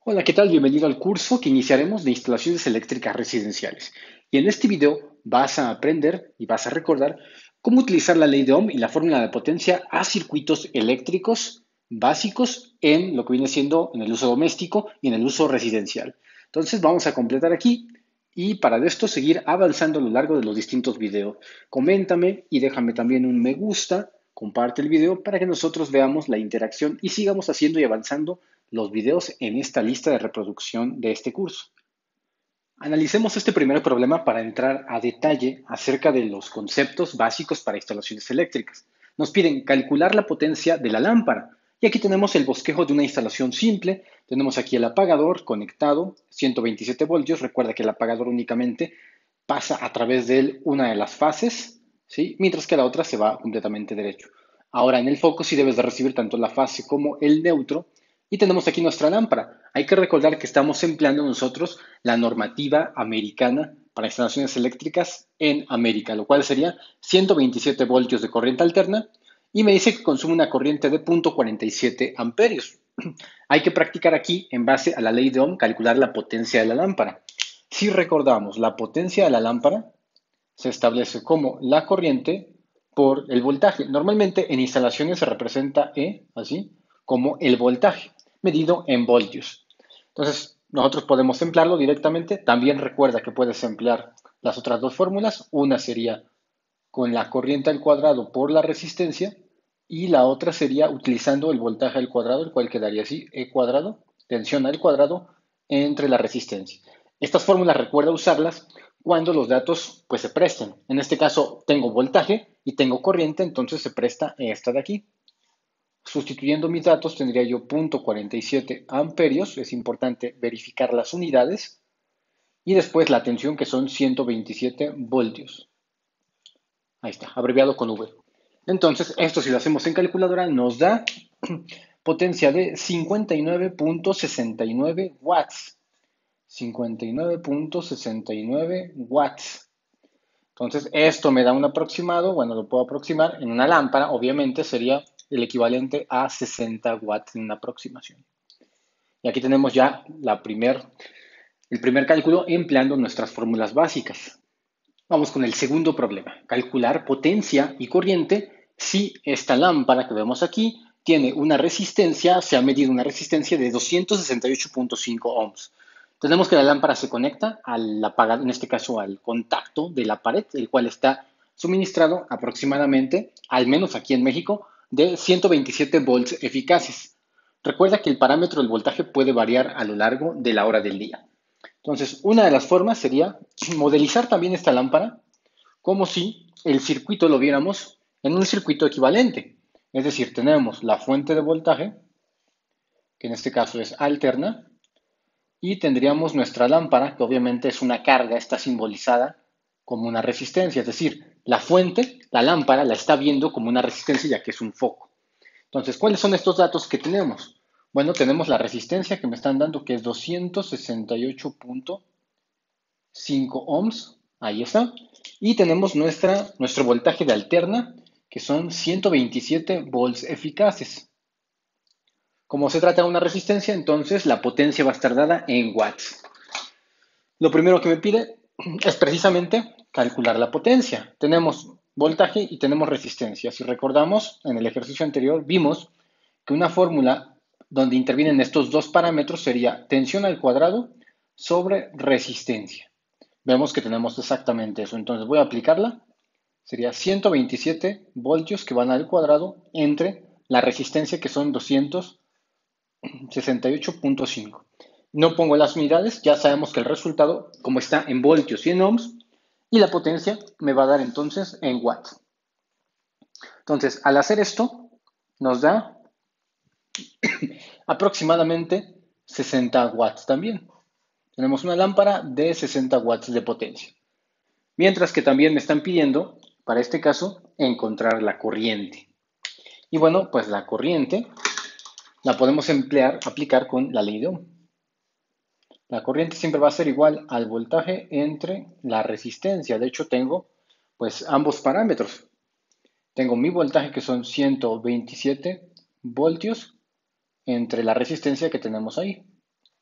Hola, ¿qué tal? Bienvenido al curso que iniciaremos de instalaciones eléctricas residenciales. Y en este video vas a aprender y vas a recordar cómo utilizar la ley de Ohm y la fórmula de potencia a circuitos eléctricos básicos en lo que viene siendo en el uso doméstico y en el uso residencial. Entonces vamos a completar aquí y para esto seguir avanzando a lo largo de los distintos videos. Coméntame y déjame también un me gusta, comparte el video para que nosotros veamos la interacción y sigamos haciendo y avanzando los videos en esta lista de reproducción de este curso. Analicemos este primer problema para entrar a detalle acerca de los conceptos básicos para instalaciones eléctricas. Nos piden calcular la potencia de la lámpara. Y aquí tenemos el bosquejo de una instalación simple. Tenemos aquí el apagador conectado, 127 voltios. Recuerda que el apagador únicamente pasa a través de él una de las fases, ¿sí? Mientras que la otra se va completamente derecho. Ahora en el foco sí debes de recibir tanto la fase como el neutro y tenemos aquí nuestra lámpara. Hay que recordar que estamos empleando nosotros la normativa americana para instalaciones eléctricas en América, lo cual sería 127 voltios de corriente alterna y me dice que consume una corriente de 0.47 amperios. Hay que practicar aquí, en base a la ley de Ohm, calcular la potencia de la lámpara. Si recordamos, la potencia de la lámpara se establece como la corriente por el voltaje. Normalmente en instalaciones se representa E, así, como el voltaje, medido en voltios. Entonces, nosotros podemos emplearlo directamente. También recuerda que puedes emplear las otras dos fórmulas. Una sería con la corriente al cuadrado por la resistencia y la otra sería utilizando el voltaje al cuadrado, el cual quedaría así, E cuadrado, tensión al cuadrado entre la resistencia. Estas fórmulas recuerda usarlas cuando los datos pues se presten. En este caso tengo voltaje y tengo corriente, entonces se presta esta de aquí. Sustituyendo mis datos tendría yo 0.47 amperios, es importante verificar las unidades, y después la tensión que son 127 voltios. Ahí está, abreviado con V. Entonces, esto si lo hacemos en calculadora nos da potencia de 59.69 watts. 59.69 watts. Entonces, esto me da un aproximado, bueno, lo puedo aproximar en una lámpara, obviamente sería el equivalente a 60 watts en una aproximación. Y aquí tenemos ya el primer cálculo empleando nuestras fórmulas básicas. Vamos con el segundo problema, calcular potencia y corriente si esta lámpara que vemos aquí tiene una resistencia, se ha medido una resistencia de 268.5 ohms. Tenemos que la lámpara se conecta al apagado, en este caso al contacto de la pared, el cual está suministrado aproximadamente, al menos aquí en México, de 127 volts eficaces. Recuerda que el parámetro del voltaje puede variar a lo largo de la hora del día. Entonces, una de las formas sería modelizar también esta lámpara como si el circuito lo viéramos en un circuito equivalente. Es decir, tenemos la fuente de voltaje, que en este caso es alterna, y tendríamos nuestra lámpara, que obviamente es una carga, está simbolizada como una resistencia. Es decir, la fuente, la lámpara, la está viendo como una resistencia ya que es un foco. Entonces, ¿cuáles son estos datos que tenemos? Bueno, tenemos la resistencia que me están dando, que es 268.5 ohms, ahí está. Y tenemos nuestro voltaje de alterna, que son 127 volts eficaces. Como se trata de una resistencia, entonces la potencia va a estar dada en watts. Lo primero que me pide es precisamente calcular la potencia. Tenemos voltaje y tenemos resistencia. Si recordamos, en el ejercicio anterior vimos que una fórmula donde intervienen estos dos parámetros sería tensión al cuadrado sobre resistencia. Vemos que tenemos exactamente eso. Entonces voy a aplicarla. Sería 127 voltios que van al cuadrado entre la resistencia que son 268.5. No pongo las unidades, ya sabemos que el resultado, como está en voltios y en ohms, y la potencia me va a dar entonces en watts. Entonces, al hacer esto, nos da aproximadamente 60 watts también. Tenemos una lámpara de 60 watts de potencia. Mientras que también me están pidiendo, para este caso, encontrar la corriente. Y bueno, pues la corriente la podemos aplicar con la ley de Ohm. La corriente siempre va a ser igual al voltaje entre la resistencia. De hecho, tengo pues ambos parámetros. Tengo mi voltaje que son 127 voltios entre la resistencia que tenemos ahí.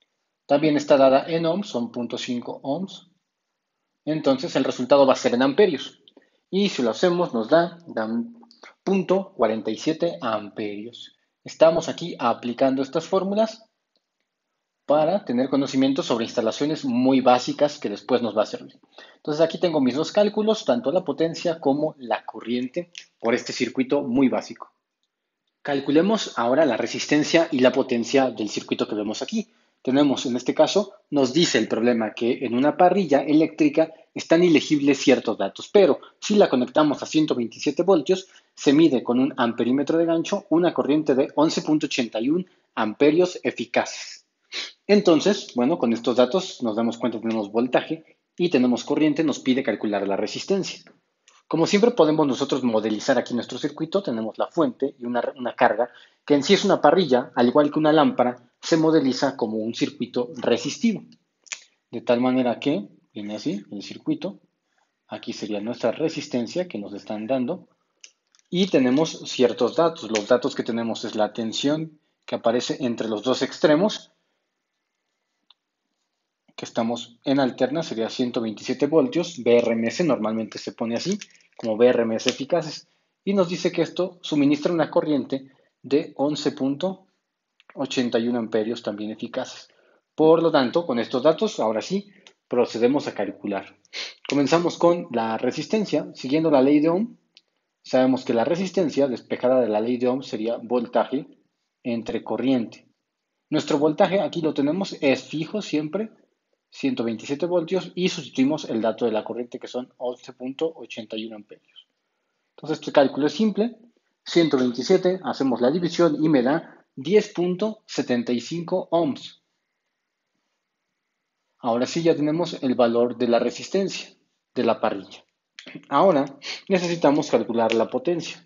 También está dada en ohms, son 0.5 ohms. Entonces el resultado va a ser en amperios. Y si lo hacemos nos dan 0.47 amperios. Estamos aquí aplicando estas fórmulas para tener conocimiento sobre instalaciones muy básicas que después nos va a servir. Entonces aquí tengo mis dos cálculos, tanto la potencia como la corriente por este circuito muy básico. Calculemos ahora la resistencia y la potencia del circuito que vemos aquí. Tenemos, en este caso, nos dice el problema que en una parrilla eléctrica están ilegibles ciertos datos, pero si la conectamos a 127 voltios, se mide con un amperímetro de gancho una corriente de 11.81 amperios eficaces. Entonces, bueno, con estos datos nos damos cuenta que tenemos voltaje y tenemos corriente, nos pide calcular la resistencia. Como siempre podemos nosotros modelizar aquí nuestro circuito, tenemos la fuente y una carga, que en sí es una parrilla, al igual que una lámpara, se modeliza como un circuito resistivo. De tal manera que, viene así, el circuito, aquí sería nuestra resistencia que nos están dando, y tenemos ciertos datos. Los datos que tenemos es la tensión que aparece entre los dos extremos, que estamos en alterna, sería 127 voltios, BRMS, normalmente se pone así, como BRMS eficaces, y nos dice que esto suministra una corriente de 11.81 amperios también eficaces. Por lo tanto, con estos datos, ahora sí, procedemos a calcular. Comenzamos con la resistencia, siguiendo la ley de Ohm. Sabemos que la resistencia, despejada de la ley de Ohm, sería voltaje entre corriente. Nuestro voltaje, aquí lo tenemos, es fijo siempre, 127 voltios, y sustituimos el dato de la corriente que son 11.81 amperios. Entonces este cálculo es simple, 127, hacemos la división y me da 10.75 ohms. Ahora sí ya tenemos el valor de la resistencia de la parrilla. Ahora necesitamos calcular la potencia.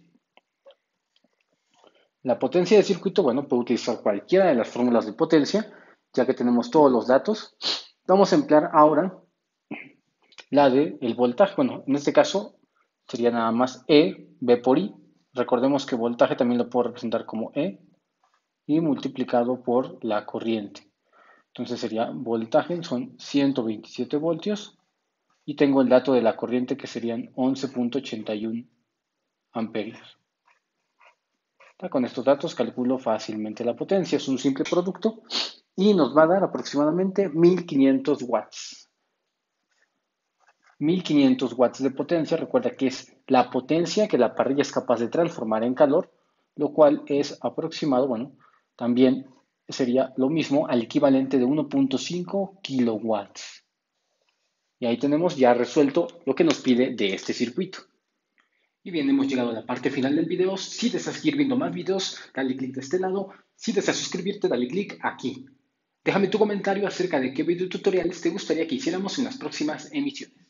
La potencia del circuito, bueno, puedo utilizar cualquiera de las fórmulas de potencia, ya que tenemos todos los datos. Vamos a emplear ahora la de el voltaje. Bueno, en este caso sería nada más E, V por I. Recordemos que voltaje también lo puedo representar como E y multiplicado por la corriente. Entonces sería voltaje, son 127 voltios y tengo el dato de la corriente que serían 11.81 amperios. Con estos datos calculo fácilmente la potencia, es un simple producto y nos va a dar aproximadamente 1500 watts. 1500 watts de potencia, recuerda que es la potencia que la parrilla es capaz de transformar en calor, lo cual es aproximado, bueno, también sería lo mismo al equivalente de 1.5 kilowatts. Y ahí tenemos ya resuelto lo que nos pide de este circuito. Y bien, hemos llegado a la parte final del video. Si deseas seguir viendo más videos, dale click de este lado. Si deseas suscribirte, dale click aquí. Déjame tu comentario acerca de qué videotutoriales te gustaría que hiciéramos en las próximas emisiones.